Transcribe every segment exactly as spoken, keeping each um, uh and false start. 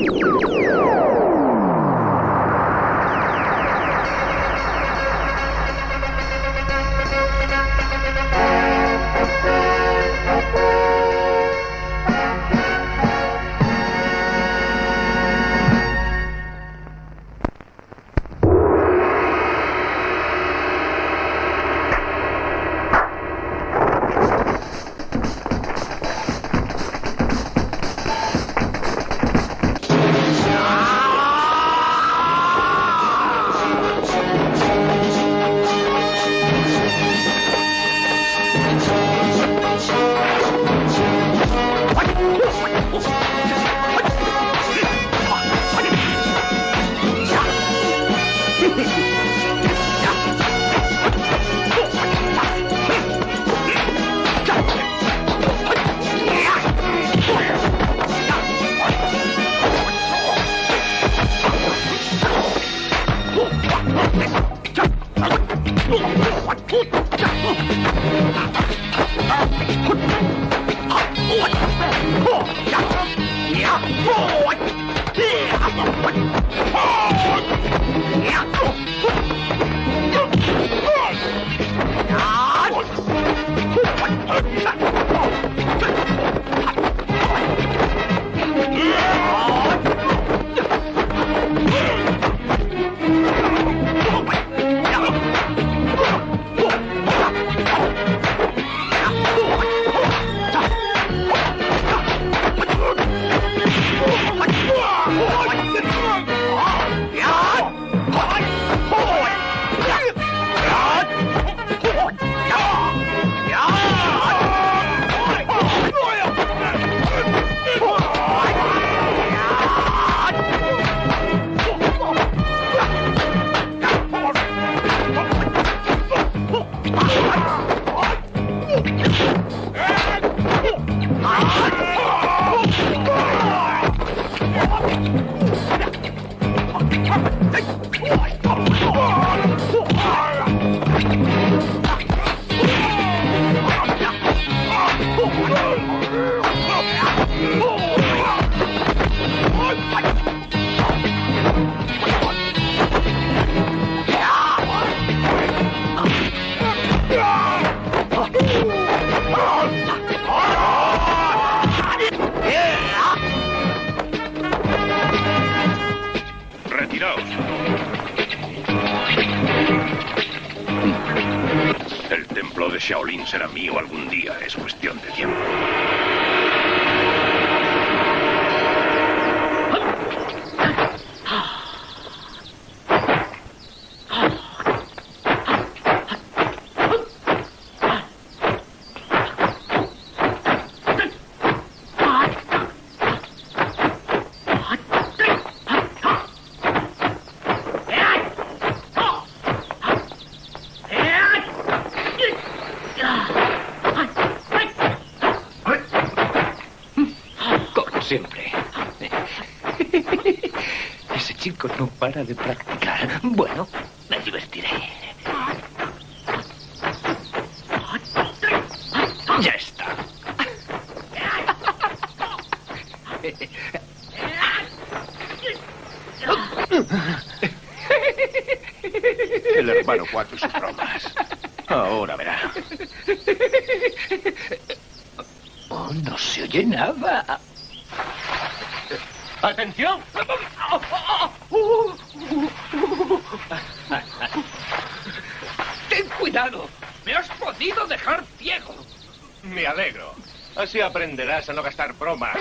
El templo de Shaolin será mío algún día, es cuestión de tiempo. Siempre. Ese chico no para de practicar. Bueno, me divertiré. Ya está. El hermano Cuatro y sus bromas. Ahora verá. Oh, no se oye nada. ¡Atención! ¡Ten cuidado! ¡Me has podido dejar ciego! Me alegro. Así aprenderás a no gastar bromas.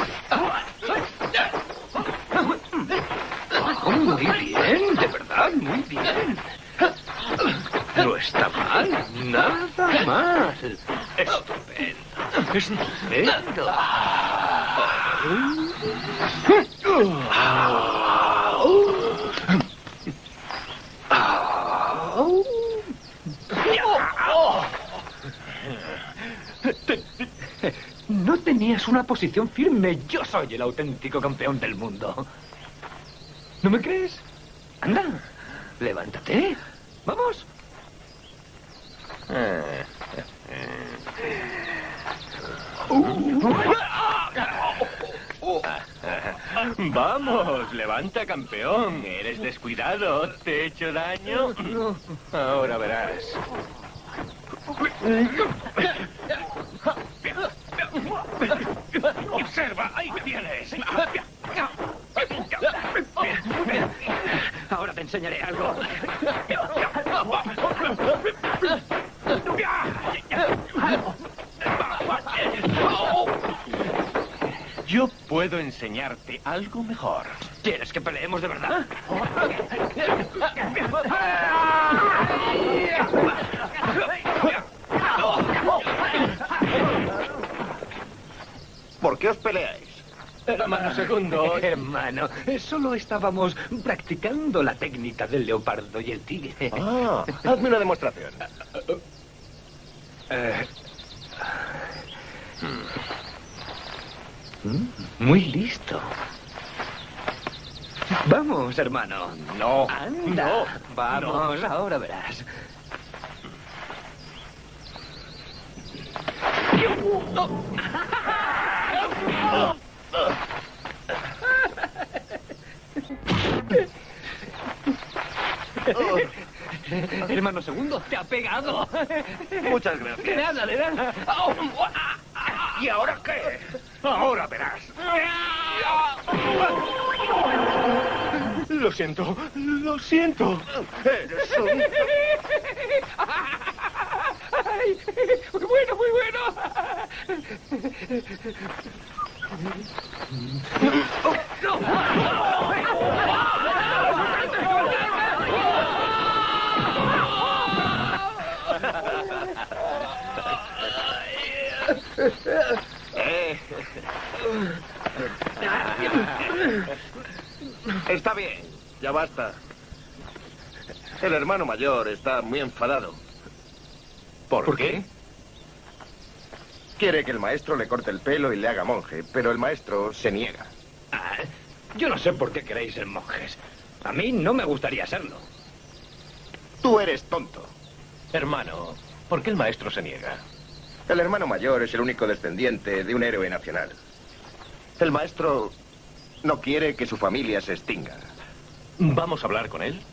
Oh, muy bien, de verdad, muy bien. No está mal, nada mal. Estupendo, estupendo. No tenías una posición firme. Yo soy el auténtico campeón del mundo. ¿No me crees? Anda, levántate. Vamos. Vamos, levanta, campeón. Eres descuidado. ¿Te he hecho daño? Ahora verás. Observa, ahí me tienes. Ahora te enseñaré algo. Yo puedo enseñarte algo mejor. ¿Quieres que peleemos de verdad? ¿Por qué os peleáis? Hermano segundo. Hermano, solo estábamos practicando la técnica del leopardo y el tigre. Ah, hazme una demostración. Eh, mm, Muy listo. Vamos, hermano. No. Anda. No. Vamos, ahora verás. Hermano segundo, te ha pegado. Muchas gracias. De nada, de nada. ¿Y ahora qué? Ahora verás. Lo siento, lo siento. Eres un... Ay, muy bueno, muy bueno. Eh. Está bien, ya basta. El hermano mayor está muy enfadado. ¿Por, ¿Por qué? qué? Quiere que el maestro le corte el pelo y le haga monje, pero el maestro se niega. Ah, yo no sé por qué queréis ser monjes. A mí no me gustaría serlo. Tú eres tonto. Hermano, ¿por qué el maestro se niega? El hermano mayor es el único descendiente de un héroe nacional. El maestro no quiere que su familia se extinga. ¿Vamos a hablar con él?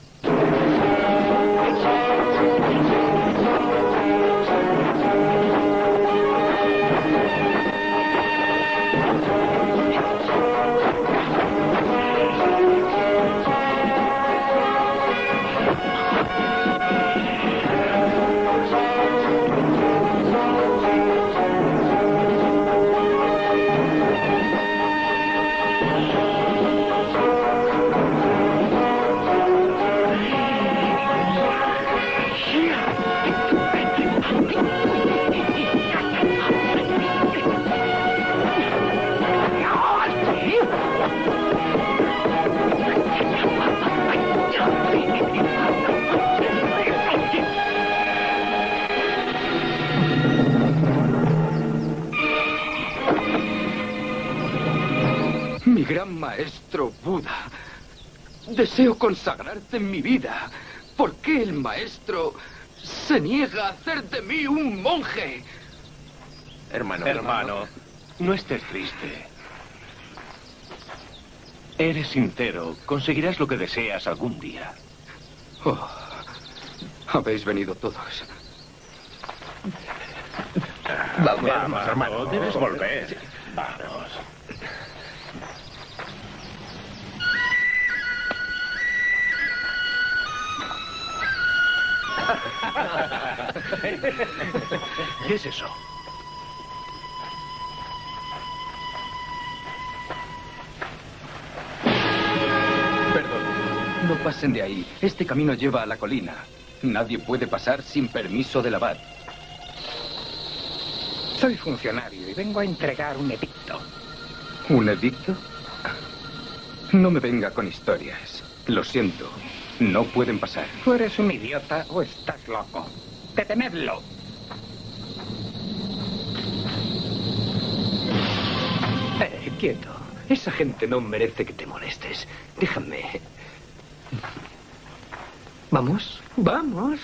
Mi gran maestro Buda, deseo consagrarte en mi vida. ¿Por qué el maestro se niega a hacer de mí un monje? Hermano. Hermano, no estés triste. Eres sincero. Conseguirás lo que deseas algún día. Oh, habéis venido todos. Vamos, Vamos, hermano. Debes volver. Vamos. ¿Qué es eso? Perdón, no pasen de ahí. Este camino lleva a la colina. Nadie puede pasar sin permiso del abad. Soy funcionario y vengo a entregar un edicto. ¿Un edicto? No me venga con historias. Lo siento, no pueden pasar. ¿Tú eres un idiota o estás loco? ¡Detenedlo! Eh, quieto. Esa gente no merece que te molestes. Déjame. ¿Vamos? ¡Vamos!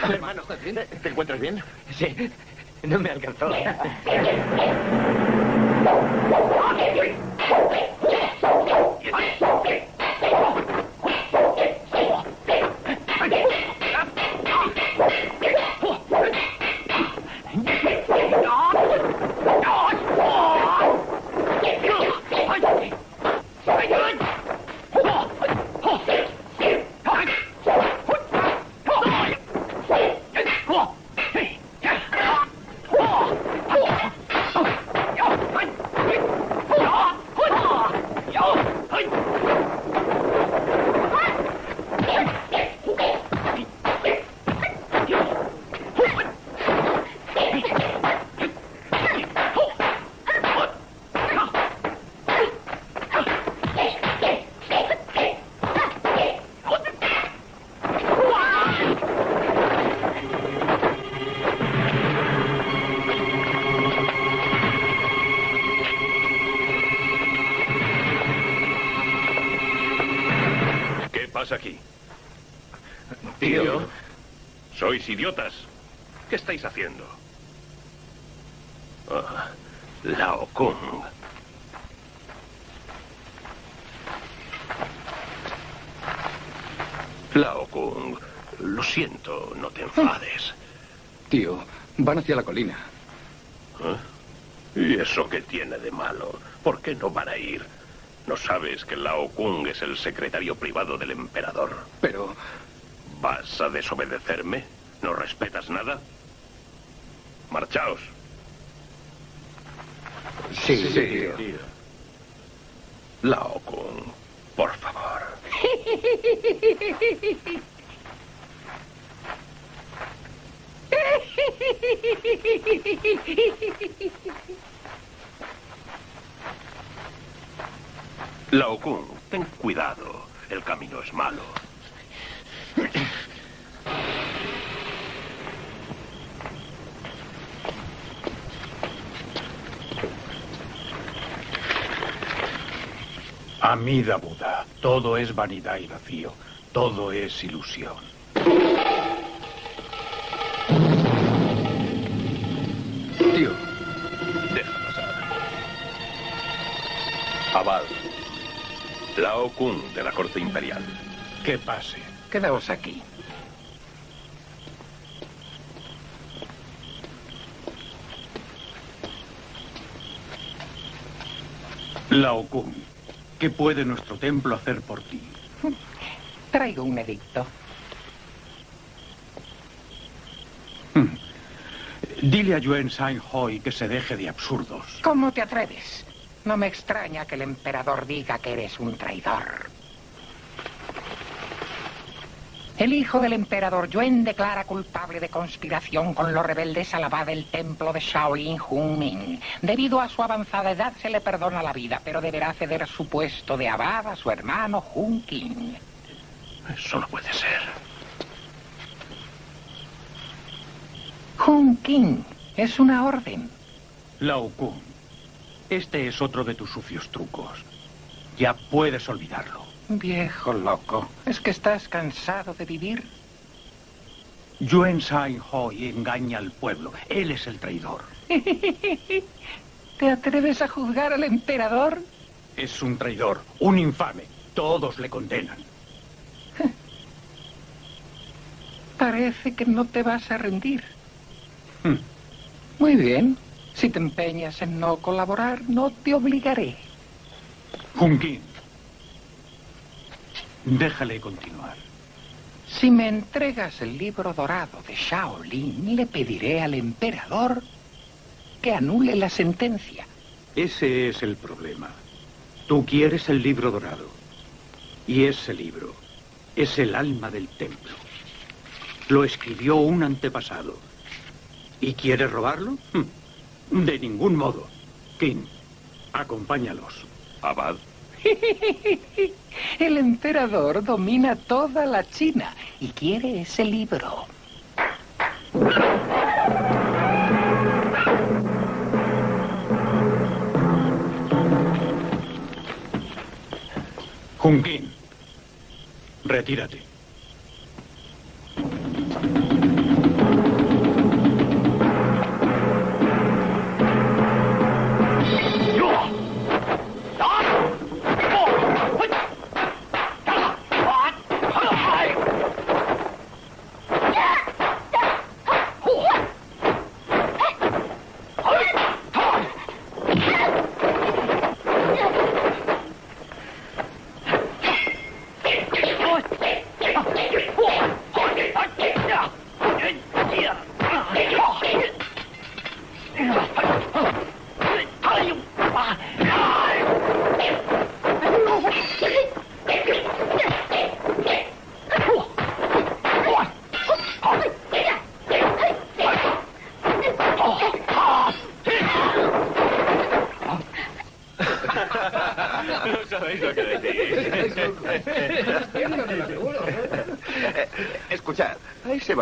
Hermano, ¿te encuentras bien? Sí, no me alcanzó. Aquí. Tío. ¿Sois idiotas? ¿Qué estáis haciendo? Oh, Lao Kung. Lao Kung, lo siento, no te enfades. Tío, van hacia la colina. ¿Eh? ¿Y eso qué tiene de malo? ¿Por qué no van a ir? ¿No sabes que Lao Kung es el secretario privado del emperador? Pero... ¿Vas a desobedecerme? ¿No respetas nada? Marchaos. Sí, sí, tío. tío. Lao Kung, por favor. Lao Kung, ten cuidado. El camino es malo. Amida Buda, todo es vanidad y vacío. Todo es ilusión. Tío. Deja pasar. Abad. Lao Kung de la corte imperial. Que pase. Quedaos aquí. Lao Kung, ¿qué puede nuestro templo hacer por ti? Traigo un edicto. Hmm. Dile a Yuen Sain Hoi que se deje de absurdos. ¿Cómo te atreves? No me extraña que el emperador diga que eres un traidor. El hijo del emperador Yuen declara culpable de conspiración con los rebeldes al abad del templo de Shaolin Hunmin. Debido a su avanzada edad se le perdona la vida, pero deberá ceder su puesto de abad a su hermano Hun Qin. Eso no puede ser. Hun Qin, es una orden. Lao Kung, este es otro de tus sucios trucos. Ya puedes olvidarlo. Viejo loco, ¿es que estás cansado de vivir? Yuen Sain Hoi engaña al pueblo. Él es el traidor. ¿Te atreves a juzgar al emperador? Es un traidor, un infame. Todos le condenan. Parece que no te vas a rendir. Hmm. Muy bien. Si te empeñas en no colaborar, no te obligaré. Hun Qin, déjale continuar. Si me entregas el libro dorado de Shaolin, le pediré al emperador que anule la sentencia. Ese es el problema. Tú quieres el libro dorado. Y ese libro es el alma del templo. Lo escribió un antepasado. ¿Y quieres robarlo? De ningún modo. Qin, acompáñalos. Abad. El emperador domina toda la China y quiere ese libro. Hun Qin, retírate.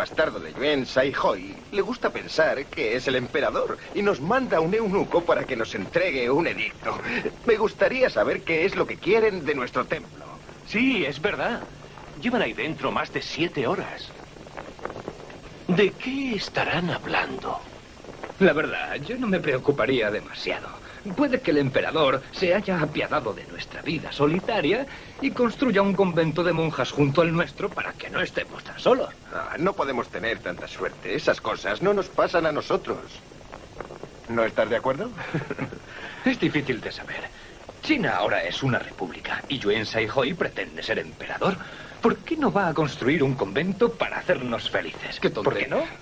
bastardo de Yuan Sai-hoi le gusta pensar que es el emperador y nos manda un eunuco para que nos entregue un edicto. Me gustaría saber qué es lo que quieren de nuestro templo. Sí, es verdad. Llevan ahí dentro más de siete horas. ¿De qué estarán hablando? La verdad, yo no me preocuparía demasiado. Puede que el emperador se haya apiadado de nuestra vida solitaria y construya un convento de monjas junto al nuestro para que no estemos tan solos. Ah, no podemos tener tanta suerte. Esas cosas no nos pasan a nosotros. ¿No estás de acuerdo? Es difícil de saber. China ahora es una república y Yuan Sai-hoi pretende ser emperador. ¿Por qué no va a construir un convento para hacernos felices? Qué ¿Por qué no?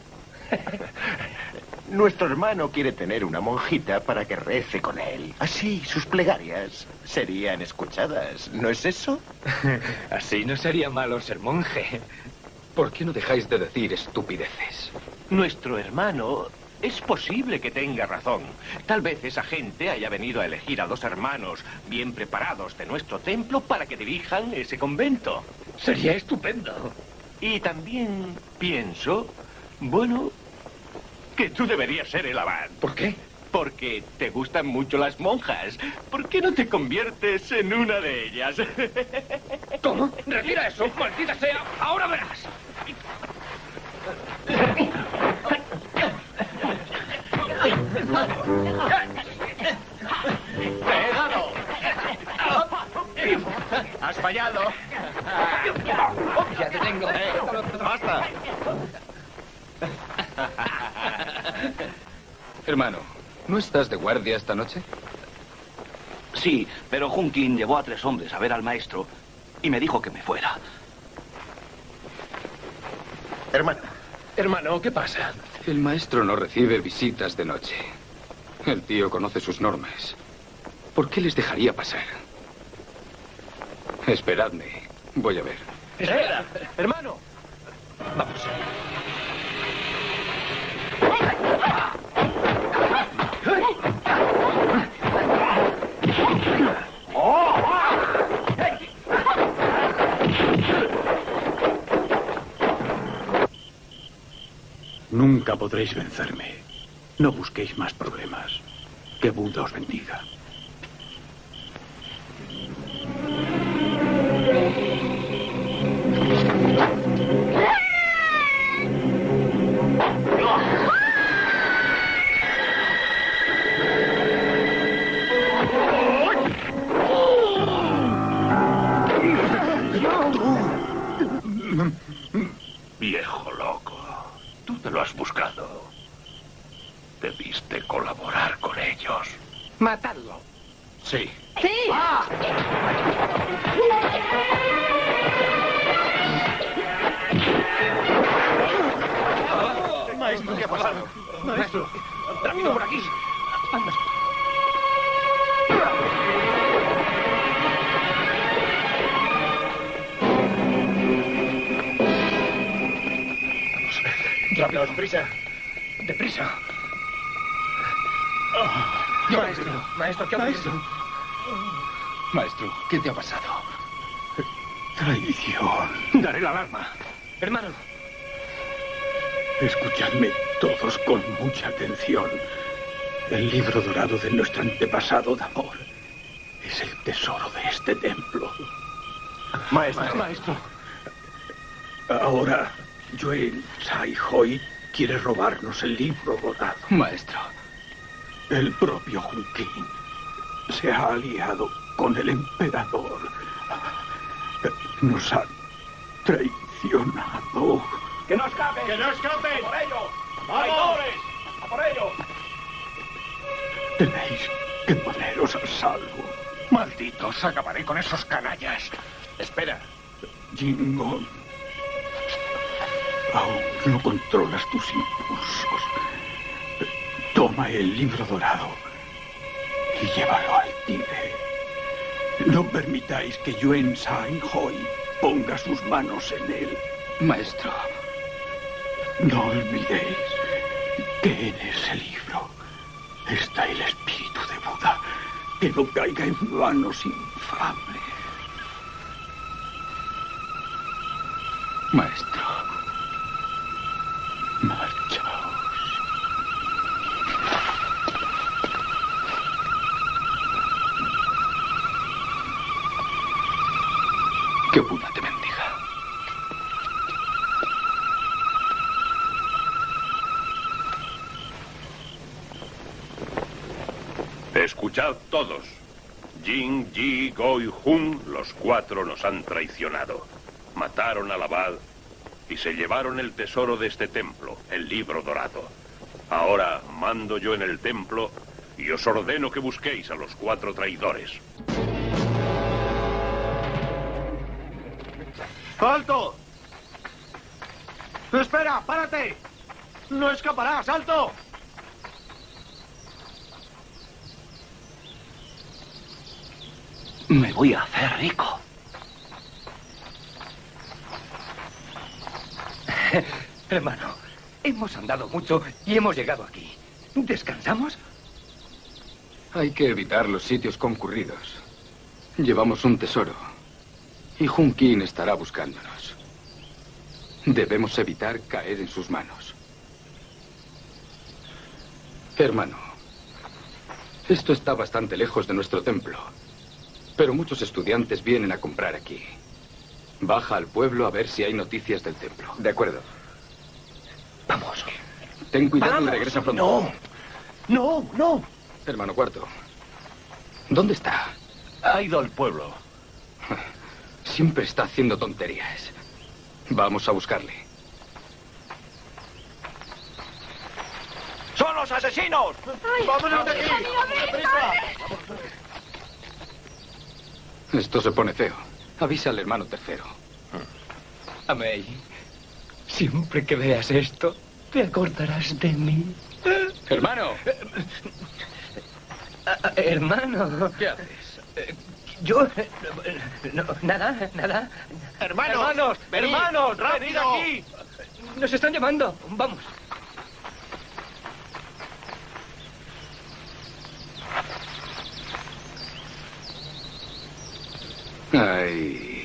Nuestro hermano quiere tener una monjita para que rece con él. Así sus plegarias serían escuchadas. ¿No es eso? Así no sería malo ser monje. ¿Por qué no dejáis de decir estupideces? Nuestro hermano... Es posible que tenga razón. Tal vez esa gente haya venido a elegir a dos hermanos bien preparados de nuestro templo para que dirijan ese convento. Sería estupendo. Y también pienso, bueno, que tú deberías ser el abad. ¿Por qué? Porque te gustan mucho las monjas. ¿Por qué no te conviertes en una de ellas? ¿Cómo? ¡Retira eso! ¡Maldita sea! ¡Ahora verás! ¡Pégalo! ¡Has fallado! ¡Ya te tengo! Eh, ¡Basta! Hermano, ¿no estás de guardia esta noche? Sí, pero Junkin llevó a tres hombres a ver al maestro y me dijo que me fuera. Hermano. Hermano, ¿qué pasa? El maestro no recibe visitas de noche. El tío conoce sus normas. ¿Por qué les dejaría pasar? Esperadme. Voy a ver. ¡Espera! ¡Hermano! Vamos. Nunca podréis vencerme. No busquéis más problemas. Que Buda os bendiga. Viejo loco, tú te lo has buscado. Debiste colaborar con ellos. Matadlo. Sí. ¡Sí! Maestro, ¿qué ha pasado? Maestro, rápido por aquí. Anda. Rápido, prisa. Deprisa. Oh. Maestro, maestro, ¿qué ha ocurrido? Maestro, ¿qué te ha pasado? Traición. Daré la alarma. Hermano. Escuchadme todos con mucha atención. El libro dorado de nuestro antepasado Damor es el tesoro de este templo. Maestro. Maestro. Ahora, Yuan Sai-hoi quiere robarnos el libro dorado. Maestro. El propio Junkin se ha aliado con el emperador. Nos ha traicionado. ¡Que no escapen! ¡Que no escapen! ¡Por ello! ¡Traidores! ¡A por ello! Tenéis que poneros a salvo. ¡Malditos! Acabaré con esos canallas. Espera. Jingon, aún no controlas tus impulsos. Toma el libro dorado y llévalo al Tíbet. No permitáis que Yuan Sai-hoi ponga sus manos en él. Maestro. No olvidéis que en ese libro está el espíritu de Buda. Que no caiga en manos infames. Maestro. Escuchad todos. Jin, Yi, Go y Hun, los cuatro nos han traicionado. Mataron al abad y se llevaron el tesoro de este templo, el libro dorado. Ahora mando yo en el templo y os ordeno que busquéis a los cuatro traidores. ¡Alto! ¡Espera! ¡Párate! ¡No escaparás! ¡Alto! Me voy a hacer rico. Hermano, hemos andado mucho y hemos llegado aquí. ¿Descansamos? Hay que evitar los sitios concurridos. Llevamos un tesoro. Y Junkin estará buscándonos. Debemos evitar caer en sus manos. Hermano, esto está bastante lejos de nuestro templo. Pero muchos estudiantes vienen a comprar aquí. Baja al pueblo a ver si hay noticias del templo. De acuerdo. Vamos. Ten cuidado Vamos. y regresa pronto. No, no, no. Hermano Cuarto, ¿dónde está? Ha ido al pueblo. Siempre está haciendo tonterías. Vamos a buscarle. ¡Son los asesinos! ¡Vámonos de aquí! ¡Deprisa! Esto se pone feo. Avisa al hermano tercero. Amei, siempre que veas esto, te acordarás de mí. ¡Hermano! Ah, hermano. ¿Qué haces? Eh, Yo... eh, no, nada, nada. ¡Hermanos! ¡Hermanos! venid, ¡Hermanos! ¡Venid rápido! aquí! Nos están llamando. Vamos. Ay.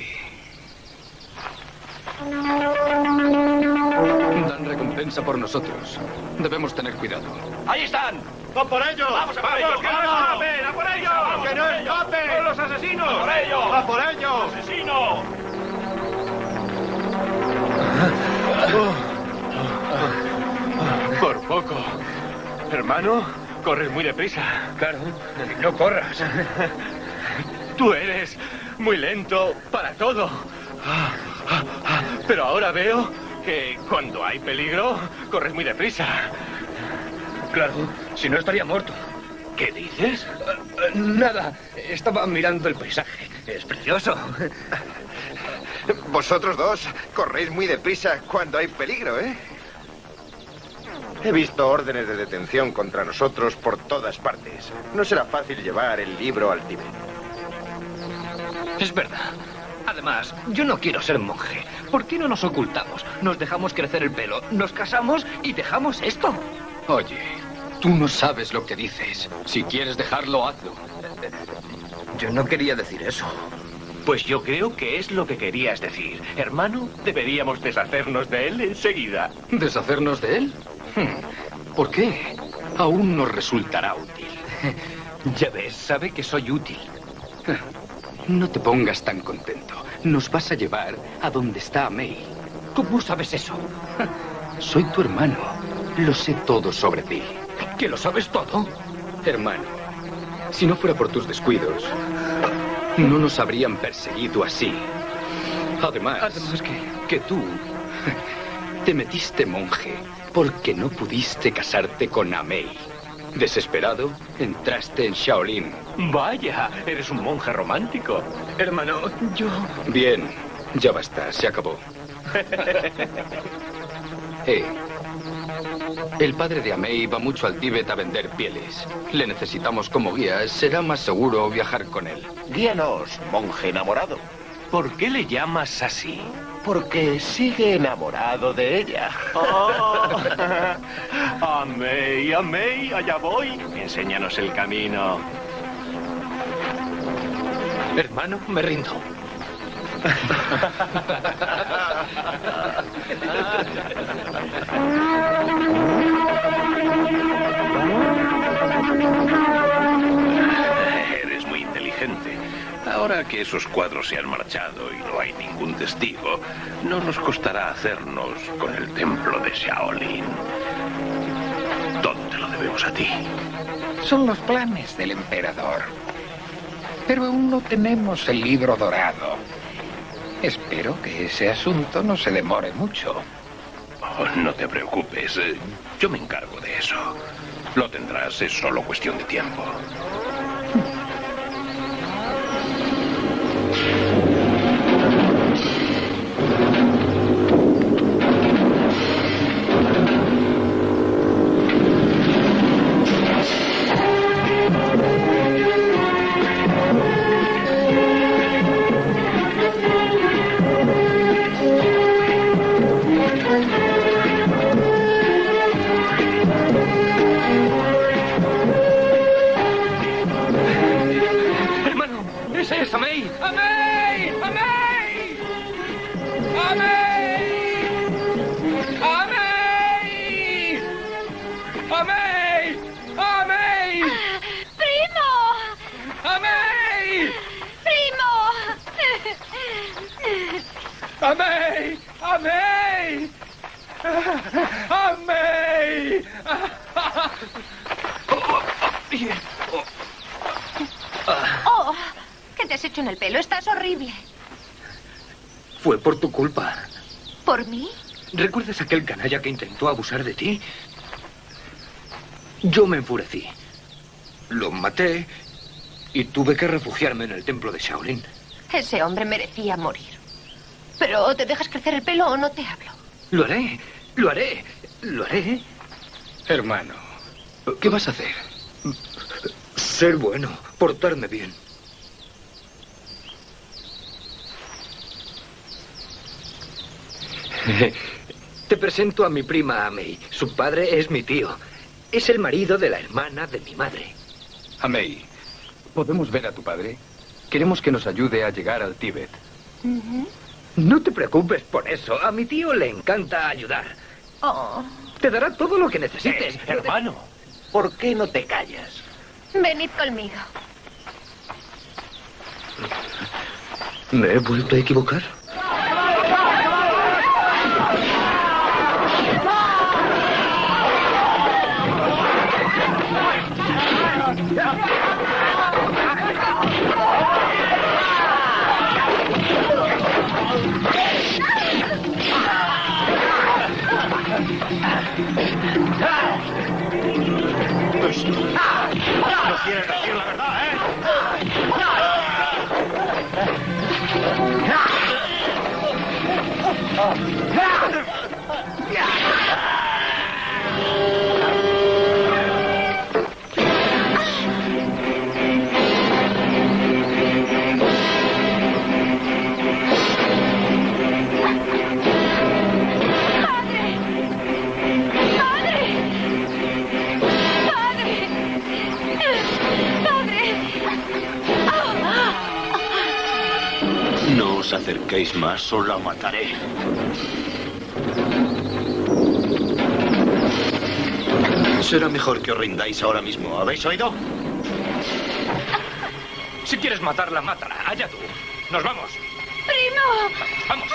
Dan recompensa por nosotros. Debemos tener cuidado. ¡Ahí están! ¡Va por ellos! ¡Vamos a por ellos! ¡Que no escapen! ¡A por ellos! ¡Que no escapen! ¡Son los asesinos! ¡A por ellos! ¡A por ellos! ¡Asesino! Por poco. Hermano, corres muy deprisa. Claro, no corras. Tú eres muy lento para todo. Pero ahora veo que cuando hay peligro, corres muy deprisa. Claro, si no estaría muerto. ¿Qué dices? Eh, Nada, estaba mirando el paisaje. Es precioso. Vosotros dos corréis muy deprisa cuando hay peligro, ¿eh? He visto órdenes de detención contra nosotros por todas partes. No será fácil llevar el libro al Tíbet. Es verdad. Además, yo no quiero ser monje. ¿Por qué no nos ocultamos? Nos dejamos crecer el pelo, nos casamos y dejamos esto. Oye, tú no sabes lo que dices. Si quieres dejarlo, hazlo. Yo no quería decir eso. Pues yo creo que es lo que querías decir. Hermano, deberíamos deshacernos de él enseguida. ¿Deshacernos de él? Hmm. ¿Por qué? Aún nos resultará útil. Ya ves, sabe que soy útil. No te pongas tan contento. Nos vas a llevar a donde está Mei. ¿Cómo sabes eso? Soy tu hermano. Lo sé todo sobre ti. ¿Que lo sabes todo? Hermano, si no fuera por tus descuidos, no nos habrían perseguido así. Además, Además que... que tú te metiste monje porque no pudiste casarte con Amei. Desesperado, entraste en Shaolin. Vaya, eres un monje romántico. Hermano, yo... Bien, ya basta, se acabó. Eh, el padre de Amei va mucho al Tíbet a vender pieles. Le necesitamos como guía. Será más seguro viajar con él. Guíanos, monje enamorado. ¿Por qué le llamas así? Porque sigue enamorado de ella. Oh. Amei, Amei, allá voy. Enséñanos el camino. Hermano, me rindo. Eres muy inteligente. Ahora que esos cuadros se han marchado y no hay ningún testigo, no nos costará hacernos con el templo de Shaolin. Todo te lo debemos a ti. Son los planes del emperador. Pero aún no tenemos el libro dorado. Espero que ese asunto no se demore mucho. Oh, no te preocupes. eh, Yo me encargo de eso. Lo tendrás, es solo cuestión de tiempo. ¡Amey! ¡Amey! ¡Amey! Oh, ¿qué te has hecho en el pelo? Estás horrible. Fue por tu culpa. ¿Por mí? ¿Recuerdas aquel canalla que intentó abusar de ti? Yo me enfurecí. Lo maté y tuve que refugiarme en el templo de Shaolin. Ese hombre merecía morir. Pero ¿te dejas crecer el pelo o no te hablo? Lo haré, lo haré, lo haré. Hermano, ¿qué vas a hacer? Ser bueno, portarme bien. Te presento a mi prima Amei. Su padre es mi tío. Es el marido de la hermana de mi madre. Amei, ¿podemos ver a tu padre? Queremos que nos ayude a llegar al Tíbet. Uh-huh. No te preocupes por eso. A mi tío le encanta ayudar. Oh. Te dará todo lo que necesites. Eh, hermano, ¿por qué no te callas? Venid conmigo. ¿Me he vuelto a equivocar? No quieres decir la verdad, ¿eh? No os acerquéis más o la mataré. Será mejor que os rindáis ahora mismo. ¿Habéis oído? Si quieres matarla, mátala. Allá tú. Nos vamos. ¡Primo! ¡Vamos!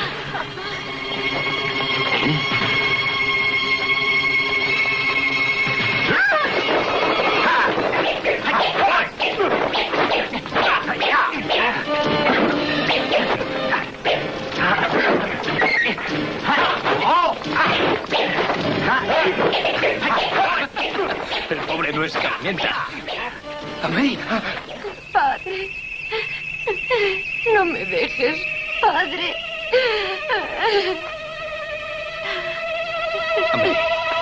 El pobre no escarmienta. Amei. Padre. No me dejes, padre. Amei.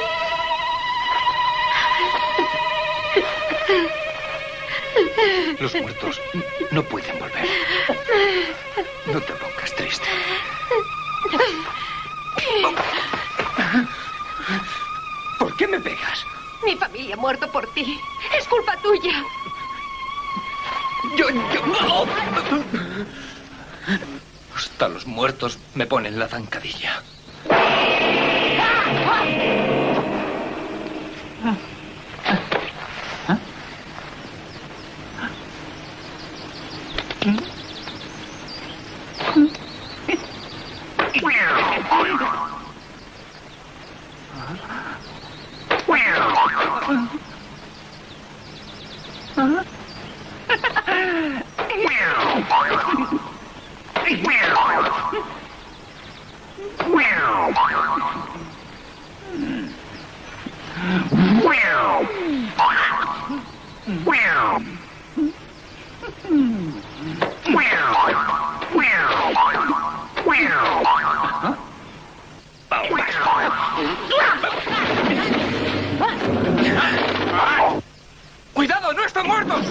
Los muertos no pueden volver. No te pongas triste. ¿Por qué me pegas? Mi familia ha muerto por ti. Es culpa tuya. Yo, yo... Hasta los muertos me ponen la zancadilla. ¡Cuidado, no están muertos!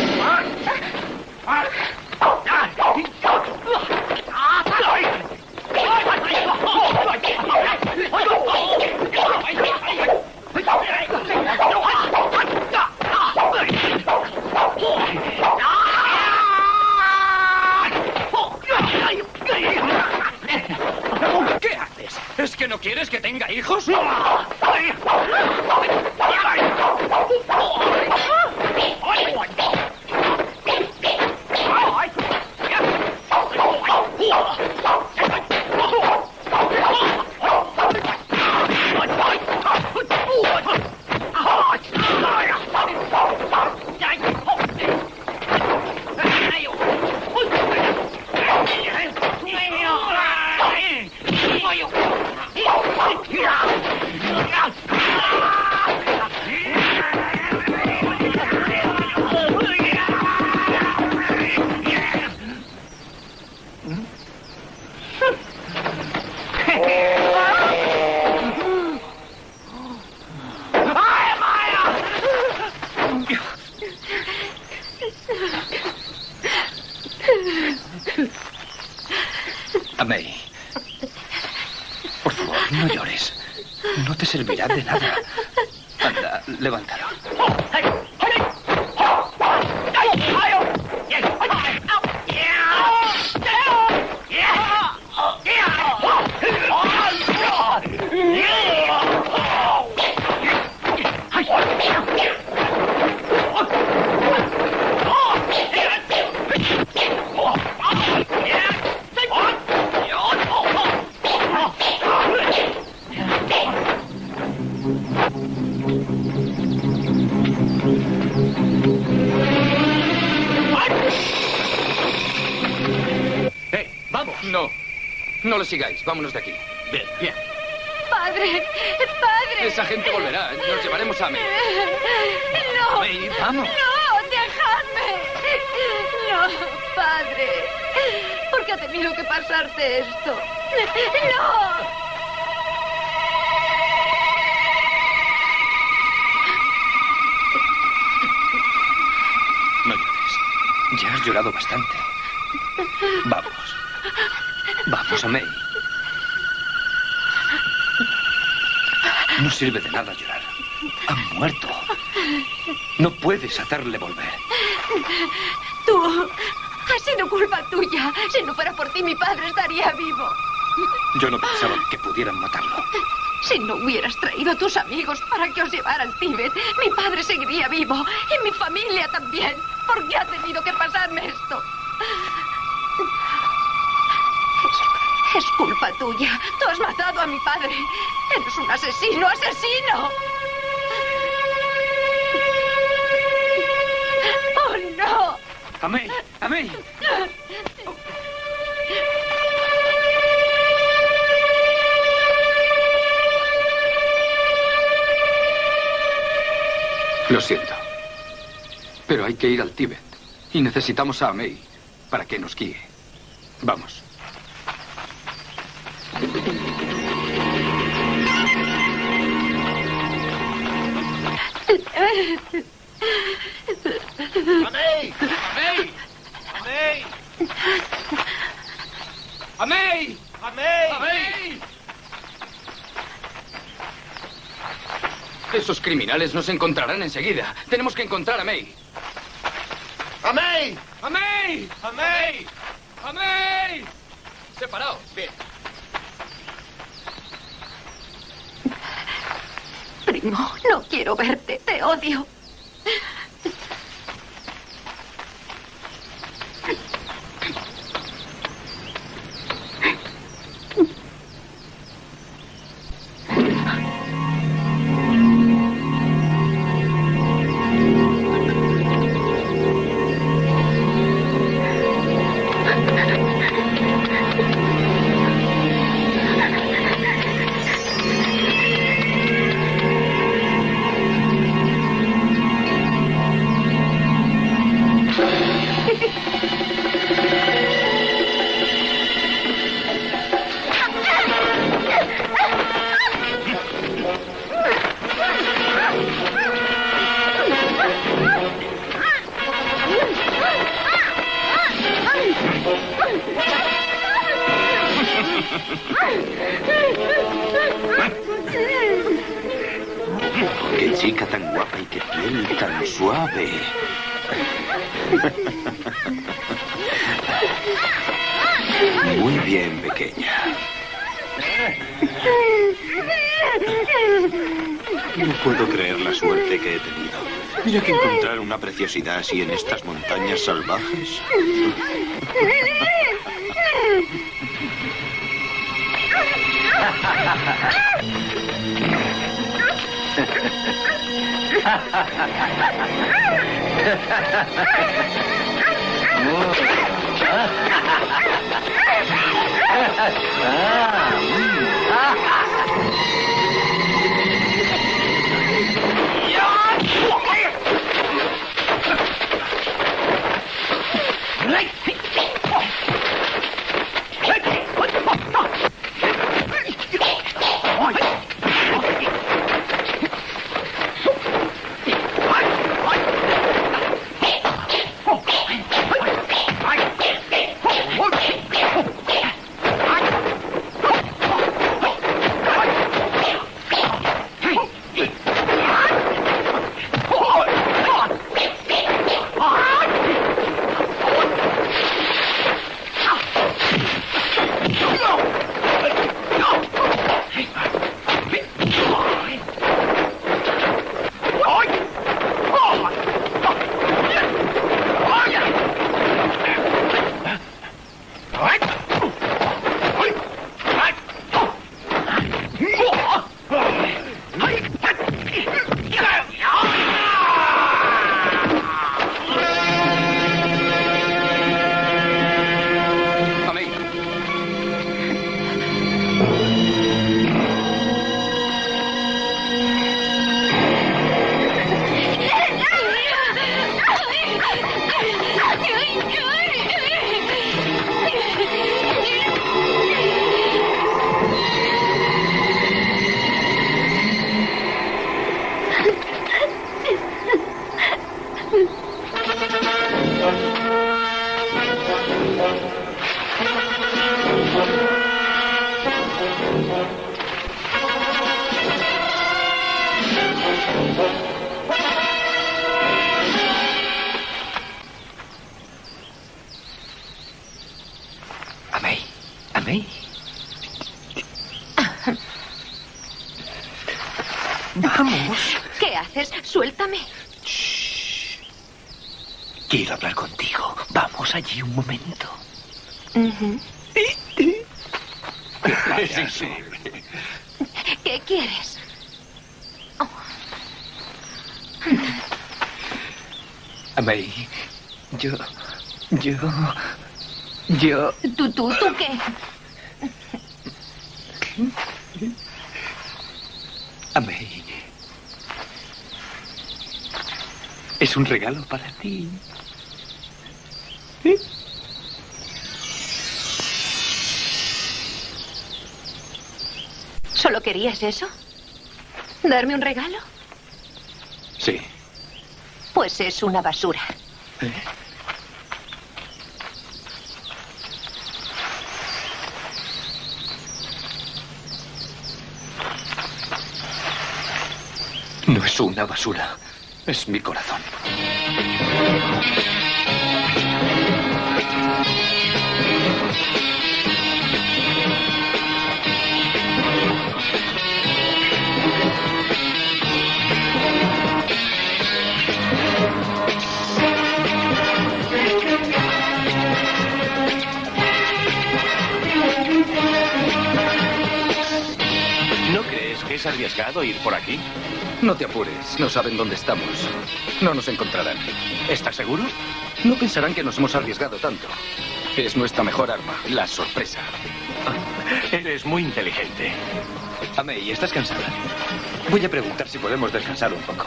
¿Qué haces? ¿Es que no quieres que tenga hijos? May, por favor, no llores. No te servirá de nada. Anda, levántalo. No, no lo sigáis. Vámonos de aquí. Bien, bien. ¡Padre! ¡Padre! Esa gente volverá. Nos llevaremos a May. ¡No! May, vamos. ¡No! ¡Dejadme! ¡No, padre! ¿Por qué ha tenido que pasarte esto? ¡No! No llores. Ya has llorado bastante. Vamos. Vamos, May. No sirve de nada llorar. Ha muerto. No puedes hacerle volver. Tú... Ha sido culpa tuya. Si no fuera por ti, mi padre estaría vivo. Yo no pensaba que pudieran matarlo. Si no hubieras traído a tus amigos para que os llevara al Tíbet, mi padre seguiría vivo. Y mi familia también. ¿Por qué ha tenido que pasarme esto? Es, es culpa tuya. Tú has matado a mi padre. Eres un asesino, asesino. ¡Oh, no! ¡Amey! ¡Amey! Lo siento. Pero hay que ir al Tíbet. Y necesitamos a May para que nos guíe. Vamos. ¡Amey! ¡Amey! ¡Amey! ¡Amey! ¡Amey! ¡Amey! Esos criminales nos encontrarán enseguida. Tenemos que encontrar a May. ¡Amey! ¡Amey! ¡Amey! ¡Amey! Separaos. Bien. Primo, no quiero verte. Te odio. Qué chica tan guapa y qué piel tan suave. Muy bien, pequeña. No puedo creer la suerte que he tenido. Mira que encontrar una preciosidad así en estas montañas salvajes. Vamos. ¿Qué haces? Suéltame. Shh. Quiero hablar contigo. Vamos allí un momento. Uh-huh. Sí, sí. ¿Qué quieres? Oh. May, yo... Yo... Yo... ¿Tú, tú, tú qué? May. Es un regalo para ti. ¿Eh? ¿Solo querías eso? ¿Darme un regalo? Sí. Pues es una basura. ¿Eh? No es una basura. Es mi corazón. ¿No crees que es arriesgado ir por aquí? No te apures, no saben dónde estamos. No nos encontrarán. ¿Estás seguro? No pensarán que nos hemos arriesgado tanto. Es nuestra mejor arma, la sorpresa. Eres muy inteligente. May, ¿estás cansada? Voy a preguntar si podemos descansar un poco.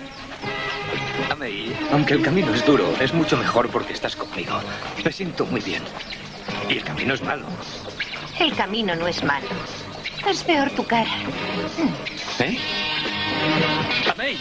May, aunque el camino es duro, es mucho mejor porque estás conmigo. Me siento muy bien. Y el camino es malo. El camino no es malo. Es peor tu cara. ¿Eh? ¡May!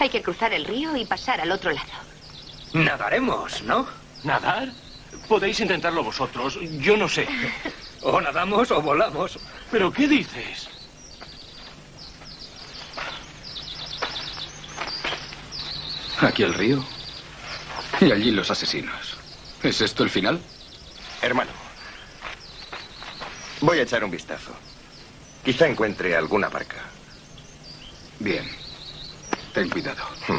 Hay que cruzar el río y pasar al otro lado. Nadaremos, ¿no? ¿Nadar? Podéis intentarlo vosotros. Yo no sé. O nadamos o volamos. ¿Pero qué dices? Aquí el río. Y allí los asesinos. ¿Es esto el final? Hermano, voy a echar un vistazo. Quizá encuentre alguna barca. Bien. Ten cuidado. Hmm.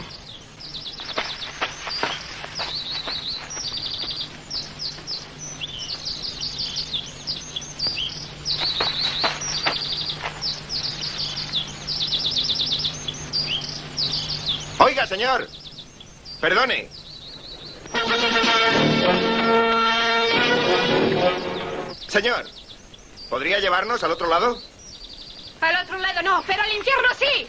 Oiga, señor. Perdone. Señor, ¿podría llevarnos al otro lado? Al otro lado no, pero al infierno sí.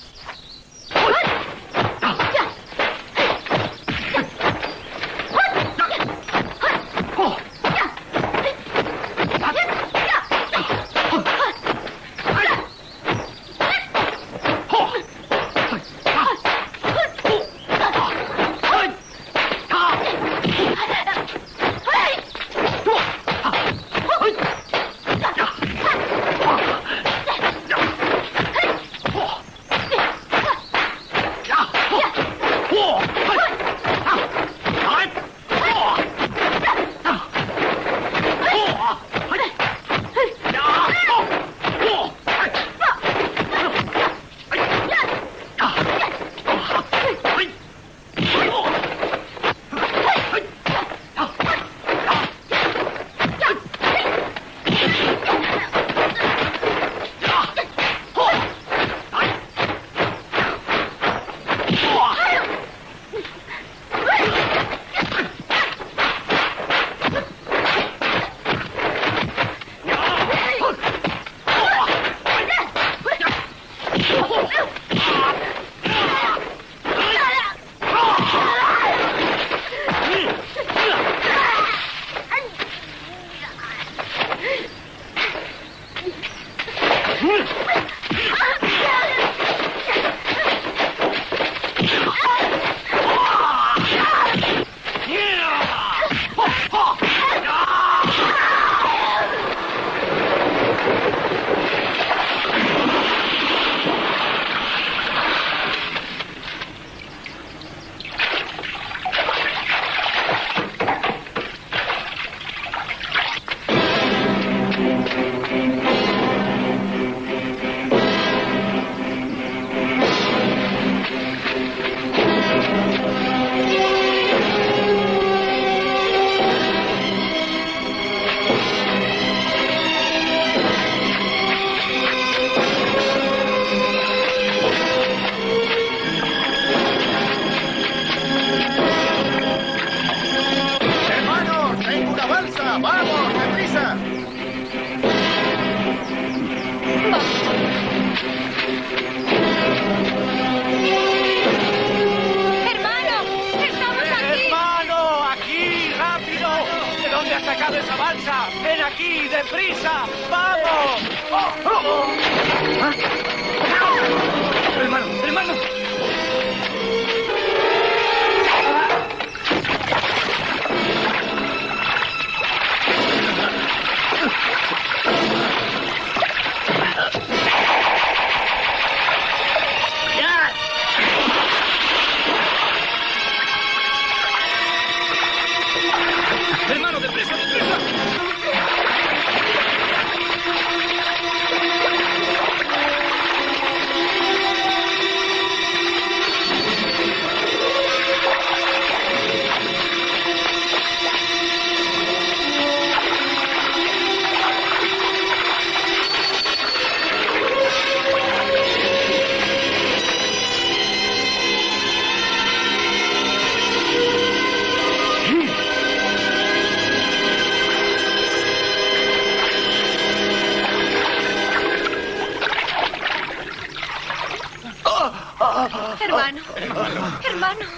Hermano, hermano, hermano.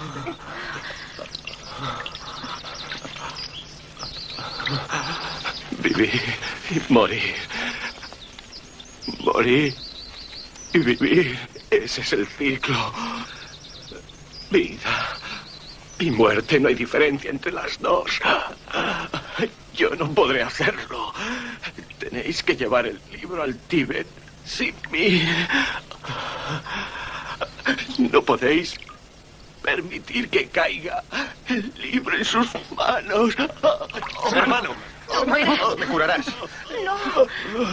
Vivir y morir. Morir y vivir. Ese es el ciclo. Vida y muerte, no hay diferencia entre las dos. Yo no podré hacerlo. Tenéis que llevar el libro al Tíbet sin mí. No podéis permitir que caiga el libro en sus manos. Hermano, me curarás. No.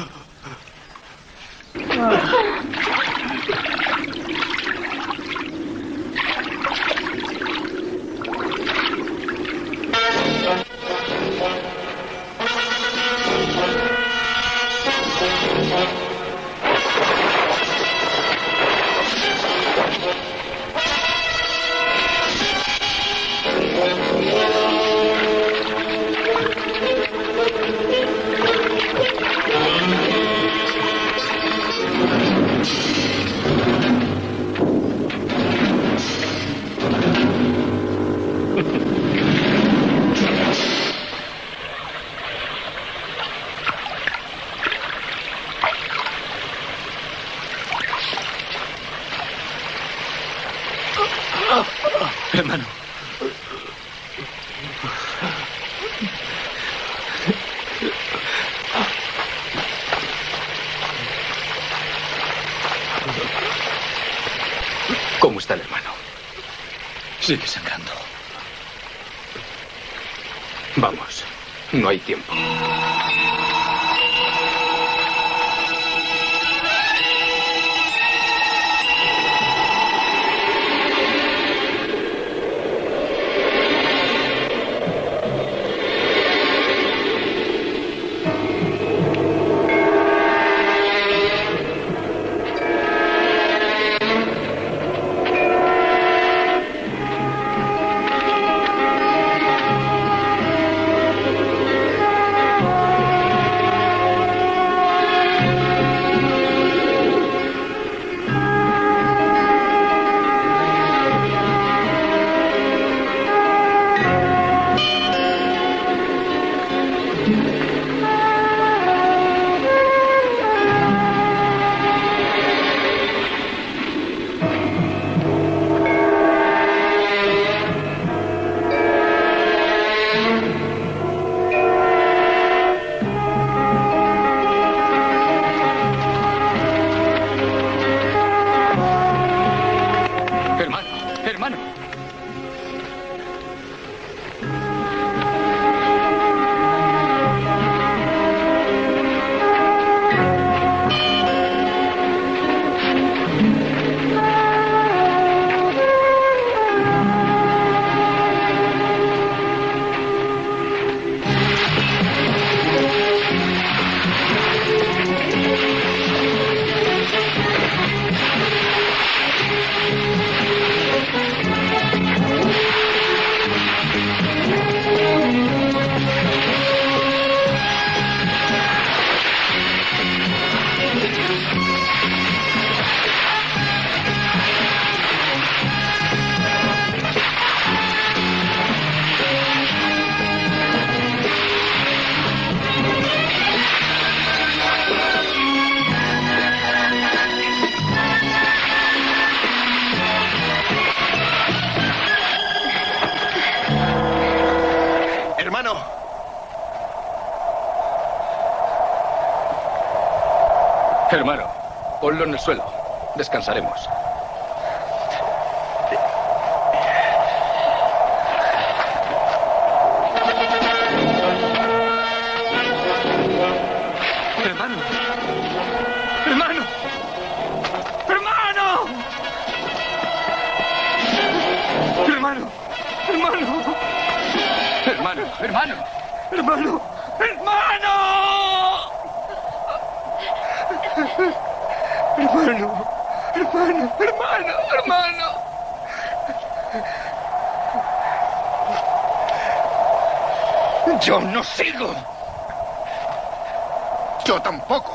Hermano. ¿Cómo está el hermano? Sigue sangrando. Vamos, no hay tiempo. Hermano, ponlo en el suelo. Descansaremos. Hermano. Hermano. Hermano. Hermano. Hermano. Hermano, hermano. Hermano. Hermano. Hermano, hermano, hermano, hermano. Yo no sigo. Yo tampoco.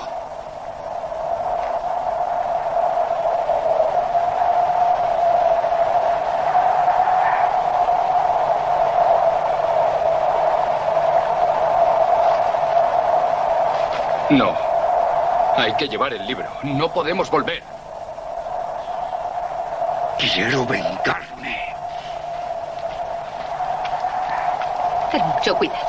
No. Hay que llevar el libro. No podemos volver. Quiero vengarme. mucho cuidado.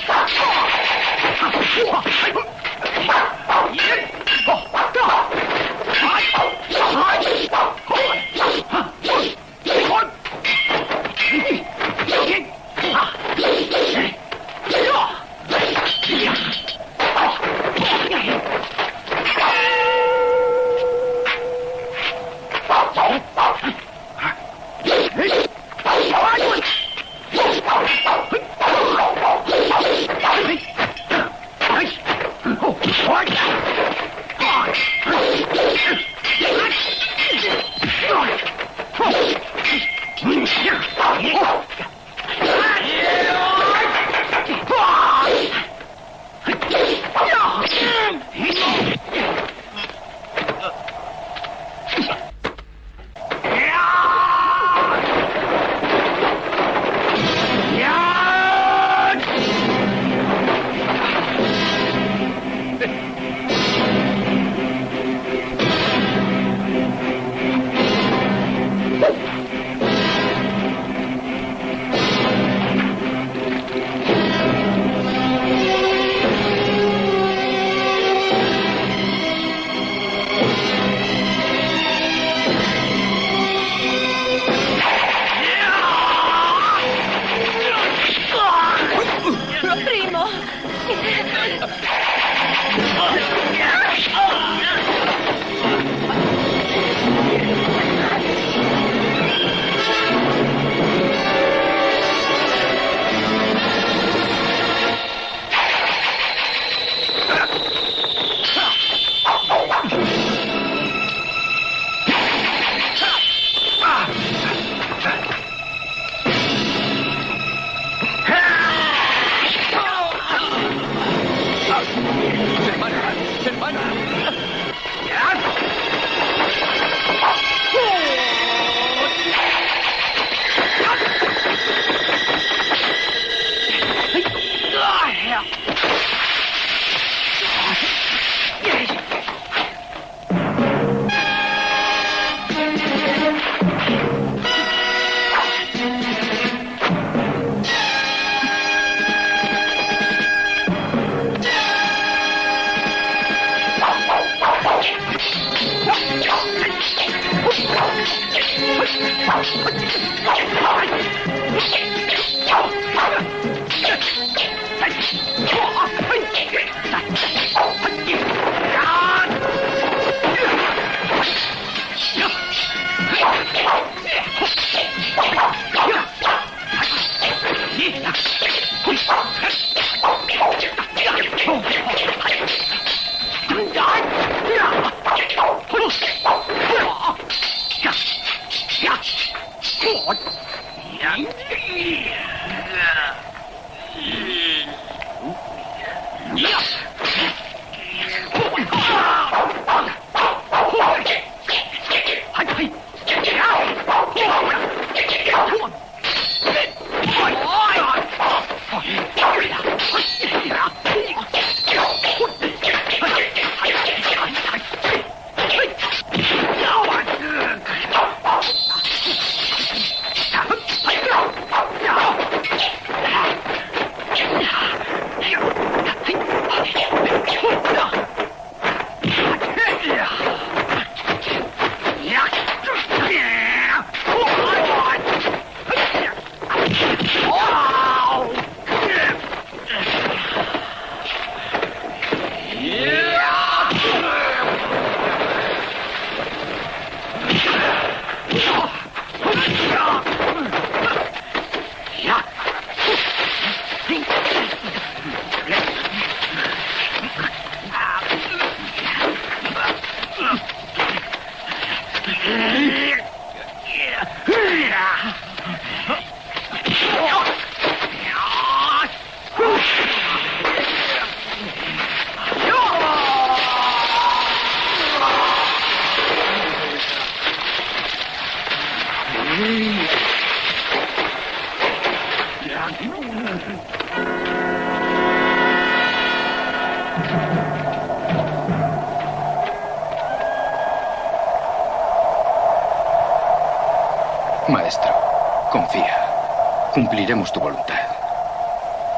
Maestro, confía. Cumpliremos tu voluntad.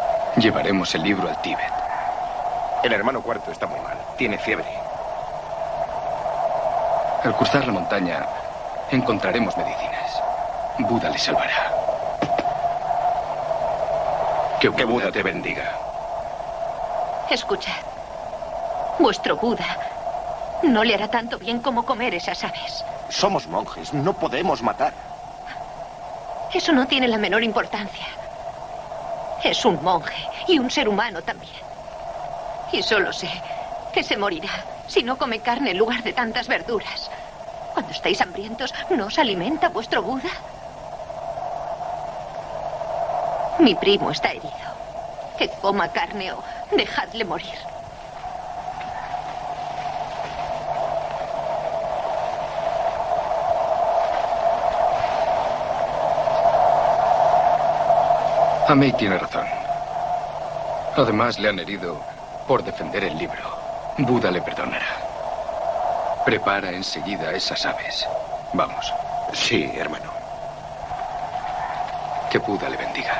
Llevaremos el libro al Tíbet. El hermano cuarto está muy mal. Tiene fiebre. Al cruzar la montaña, encontraremos medicinas. Buda le salvará. Que Buda, que Buda te bendiga. Escuchad. Vuestro Buda no le hará tanto bien como comer esas aves. Somos monjes, no podemos matar. Eso no tiene la menor importancia. Es un monje y un ser humano también. Y solo sé que se morirá si no come carne en lugar de tantas verduras. Cuando estáis hambrientos, ¿no os alimenta vuestro Buda? Mi primo está herido. Que coma carne o dejadle morir. Amei tiene razón. Además, le han herido por defender el libro. Buda le perdonará. Prepara enseguida esas aves. Vamos. Sí, hermano. Que Buda le bendiga.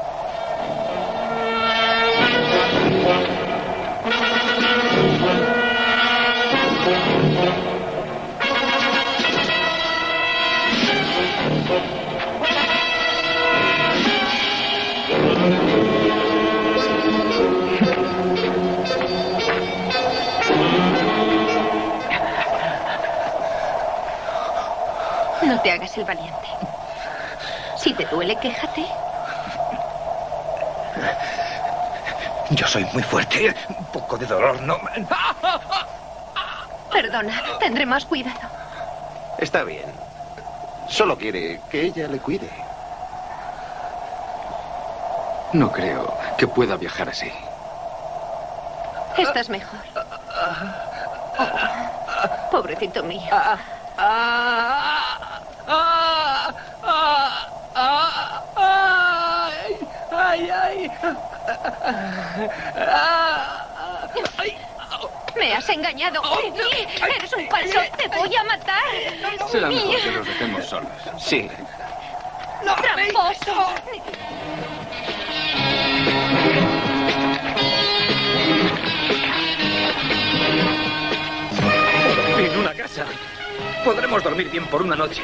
No te hagas el valiente. Si te duele, quéjate. Yo soy muy fuerte. Un poco de dolor no... Perdona, tendré más cuidado. Está bien. Solo quiere que ella le cuide. No creo que pueda viajar así. Estás mejor. Oh, pobrecito mío. ¡Ay, ay! ¡Me has engañado! ¡Eres un falso! ¡Te voy a matar! Será mejor que los dejemos solos. Sí. ¡Tramposo! En una casa podremos dormir bien por una noche.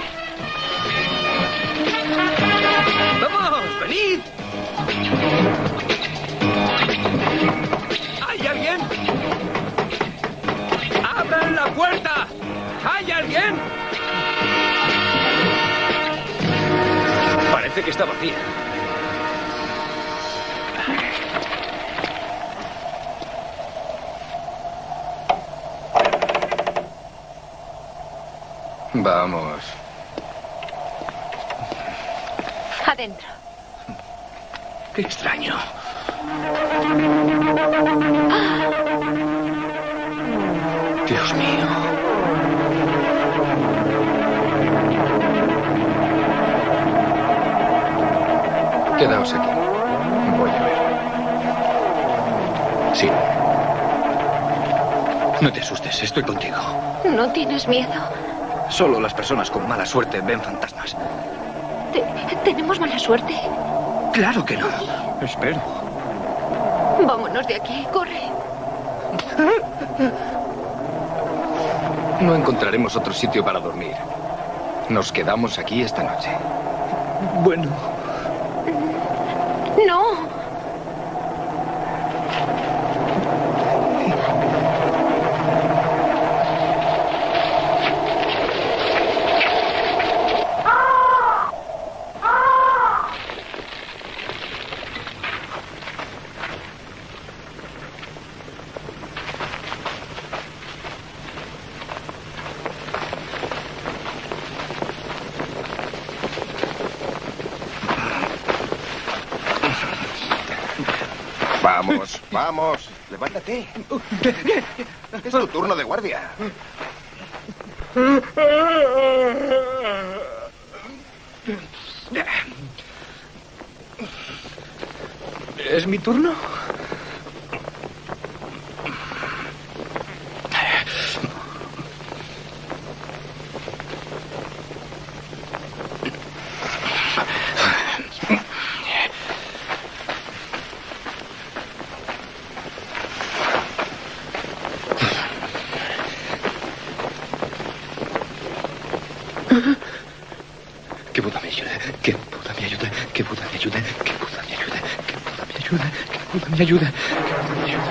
¡Vamos, venid! ¿Hay alguien? ¡Abran la puerta! ¿Hay alguien? Parece que está vacía. Vamos. Adentro. Qué extraño. Ah. Dios mío. Quedaos aquí. Voy a ver. Sí. No te asustes, estoy contigo. ¿No tienes miedo? Solo las personas con mala suerte ven fantasmas. ¿Te- ¿Tenemos mala suerte? Claro que no. Espero. Vámonos de aquí, corre. No encontraremos otro sitio para dormir. Nos quedamos aquí esta noche. Bueno. No. Vamos, vamos. Levántate. Es tu turno de guardia. ¿Es mi turno? Que Buda me ayude, que Buda me ayude, que Buda me ayude, que Buda me ayude, que Buda me ayude, que Buda me ayude, que Buda me ayude.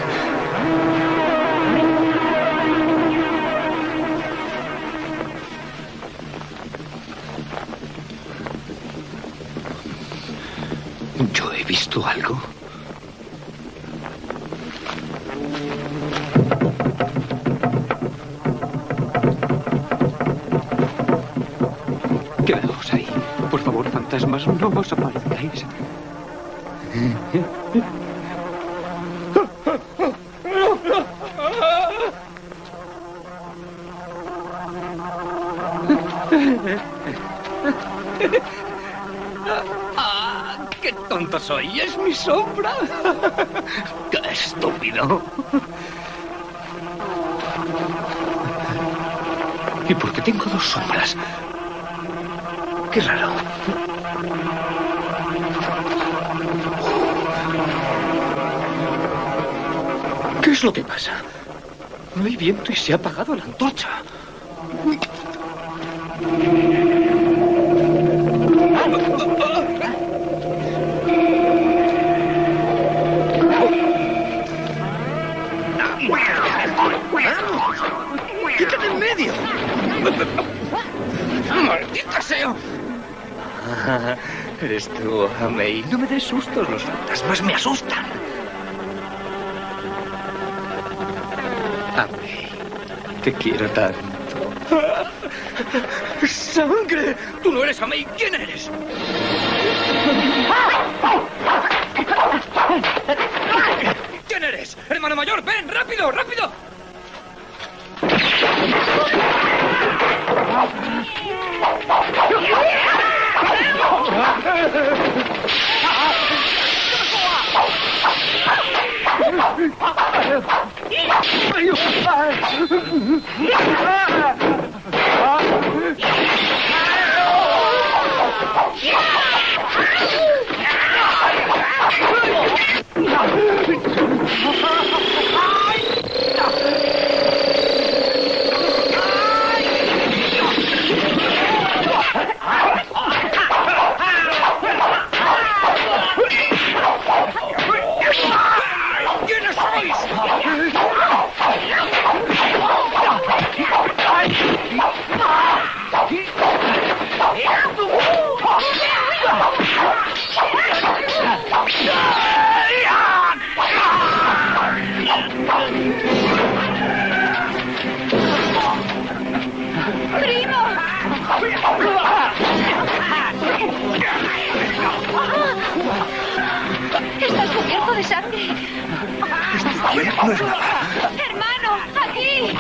¿Yo he visto algo? Quedaos ahí. Por favor, fantasmas, no os aparezcáis. ¡Ah! ¡Qué tonto soy! ¡Es mi sombra! ¡Qué estúpido! ¿Y por qué tengo dos sombras? Qué raro. ¿Qué es lo que pasa? No hay viento y se ha apagado la antorcha. ¡Quítate en medio! ¡Maldita sea! Ah, eres tú, Amei. No me des sustos, los fantasmas me asustan. Amei, te quiero tanto. ¡Sangre! ¡Tú no eres Amei! ¿Quién eres? ¿Quién eres? ¡Hermano mayor! ¡Ven! ¡Rápido! ¡Rápido! ¿Quiénes sois? Estás cubierto de sangre. No es nada. Hermano, aquí.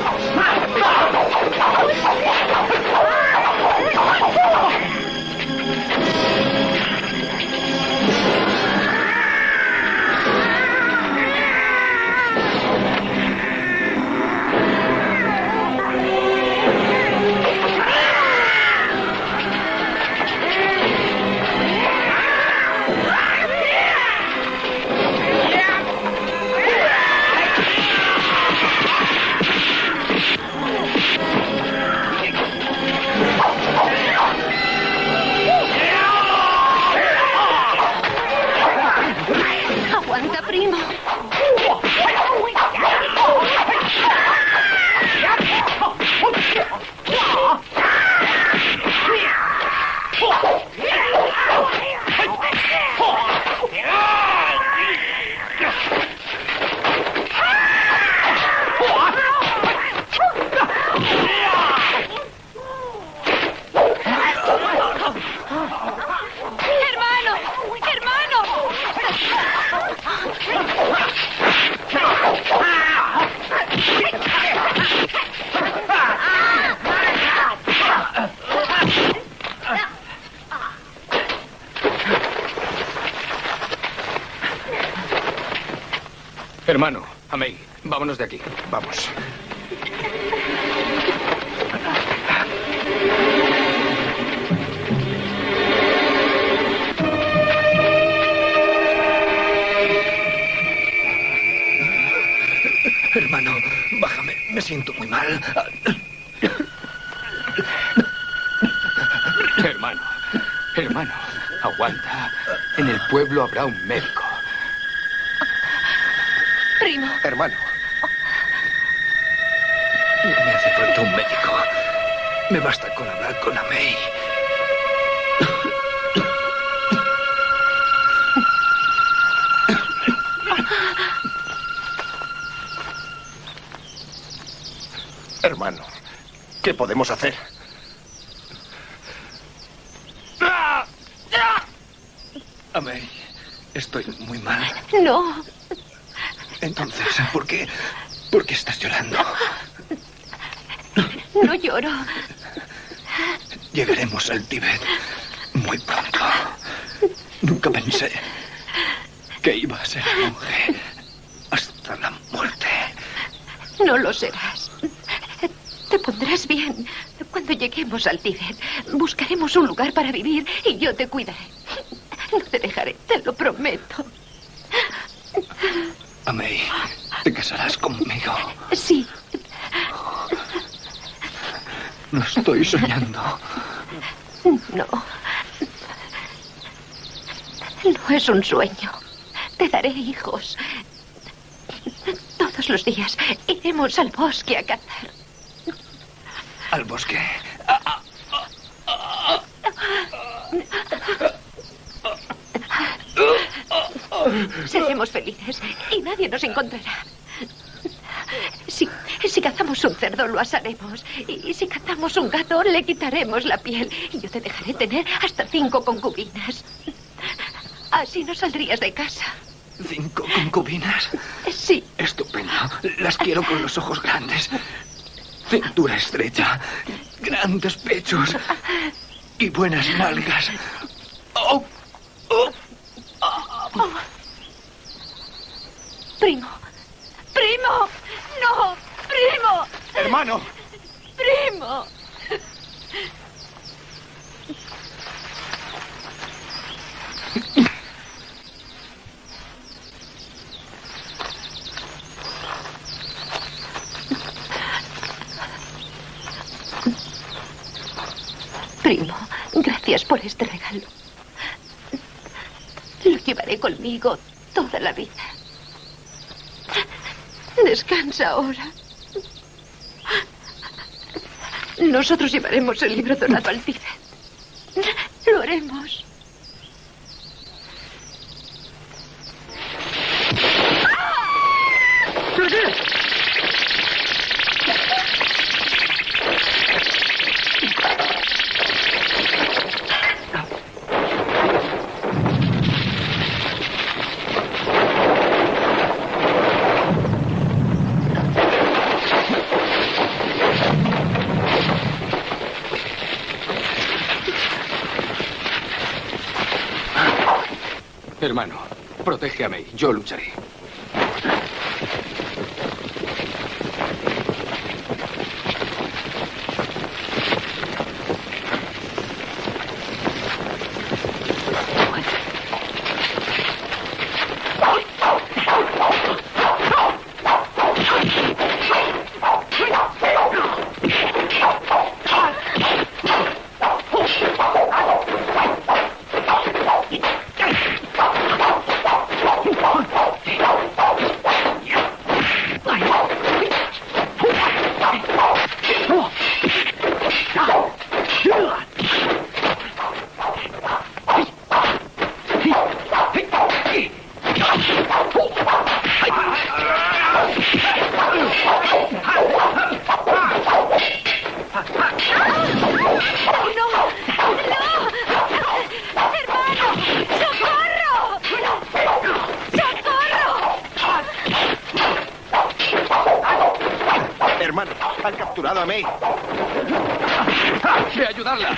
Aguanta, primo. Hermano, hermano. Hermano, Amei, vámonos de aquí. Vamos. Hermano, bájame. Me siento muy mal. Hermano, aguanta. En el pueblo habrá un médico. Primo. Hermano. No me hace falta un médico. Me basta con hablar con Amey. Hermano, ¿qué podemos hacer? Amey, estoy muy mal. No. Entonces, ¿por qué? ¿Por qué estás llorando? No lloro. Llegaremos al Tíbet muy pronto. Nunca pensé que iba a ser monje hasta la muerte. No lo serás. Te pondrás bien. Cuando lleguemos al Tíbet, buscaremos un lugar para vivir y yo te cuidaré. No te dejaré, te lo prometo. Amey, ¿te casarás conmigo? Sí. No estoy soñando. No. No es un sueño. Te daré hijos. Todos los días iremos al bosque a cazar. ¿Al bosque? Seremos felices y nadie nos encontrará. Si, si cazamos un cerdo, lo asaremos. Y si cazamos un gato, le quitaremos la piel. Y yo te dejaré tener hasta cinco concubinas. Así no saldrías de casa. ¿Cinco concubinas? Sí. Estupendo. Las quiero con los ojos grandes. Cintura estrecha, grandes pechos y buenas nalgas. Oh, oh, oh. Primo. Primo. No. Primo. Hermano. Primo. Primo, gracias por este regalo. Lo llevaré conmigo toda la vida. Descansa ahora. Nosotros llevaremos el libro dorado al Tíbet. Lo haremos. Hermano, protege a Mei. Yo lucharé. Hermano, han capturado a Mei. ¡Ve a ayudarla!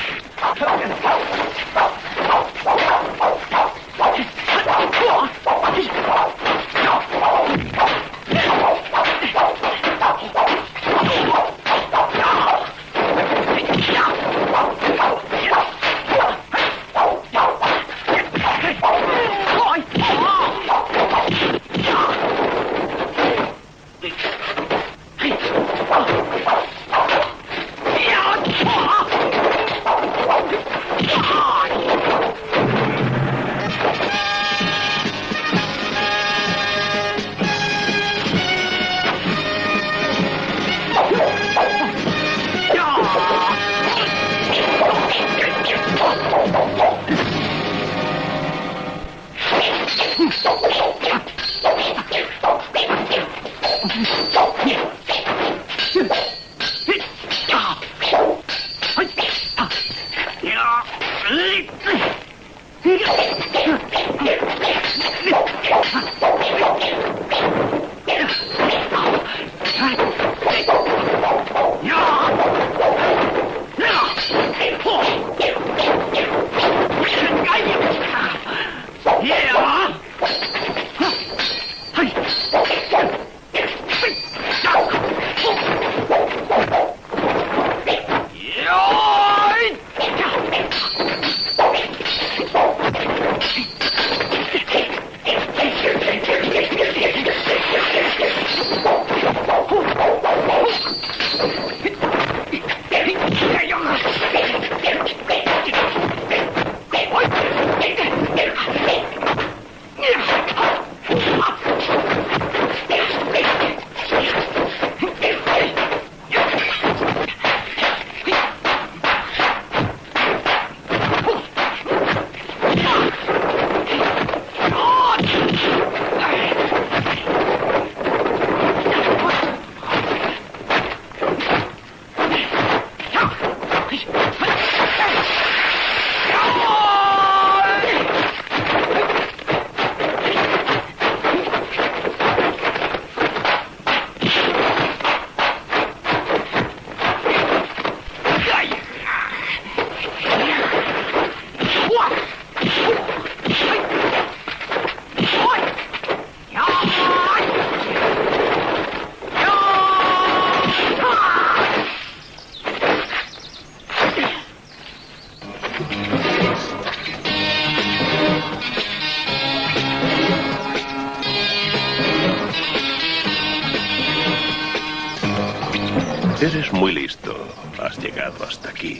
Eres muy listo. Has llegado hasta aquí.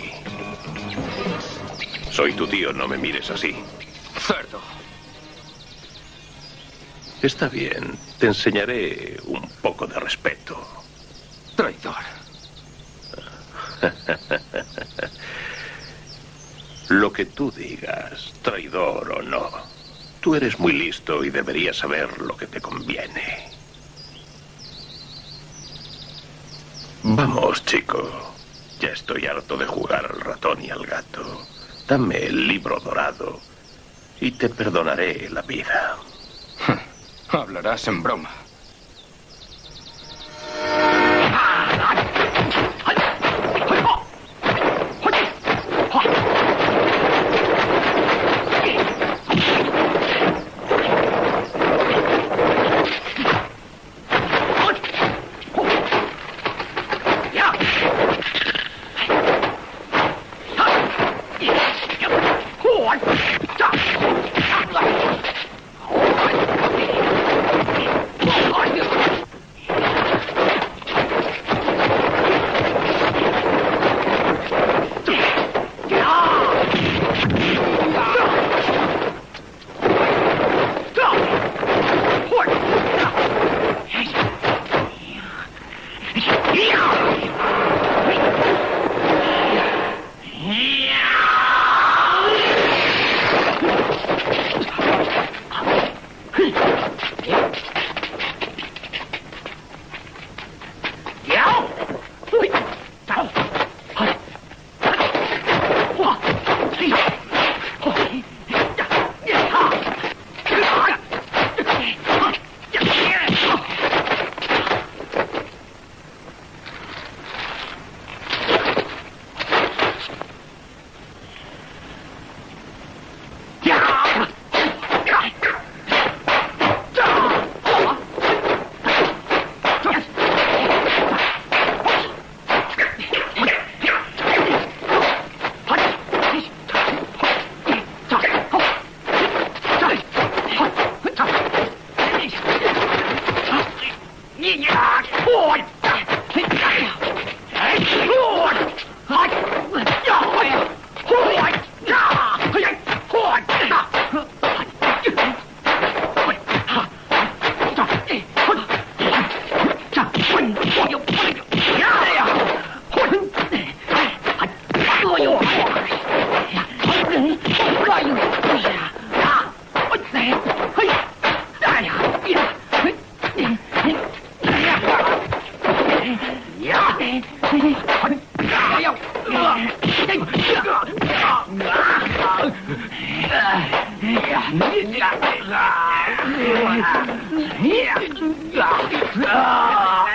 Soy tu tío, no me mires así. Cerdo. Está bien, te enseñaré un poco de respeto. Traidor. Lo que tú digas, traidor o no. Tú eres muy listo y deberías saber lo que te conviene. Vamos, chico. Ya estoy harto de jugar al ratón y al gato. Dame el libro dorado y te perdonaré la vida. Hablarás en broma. ¡Ah!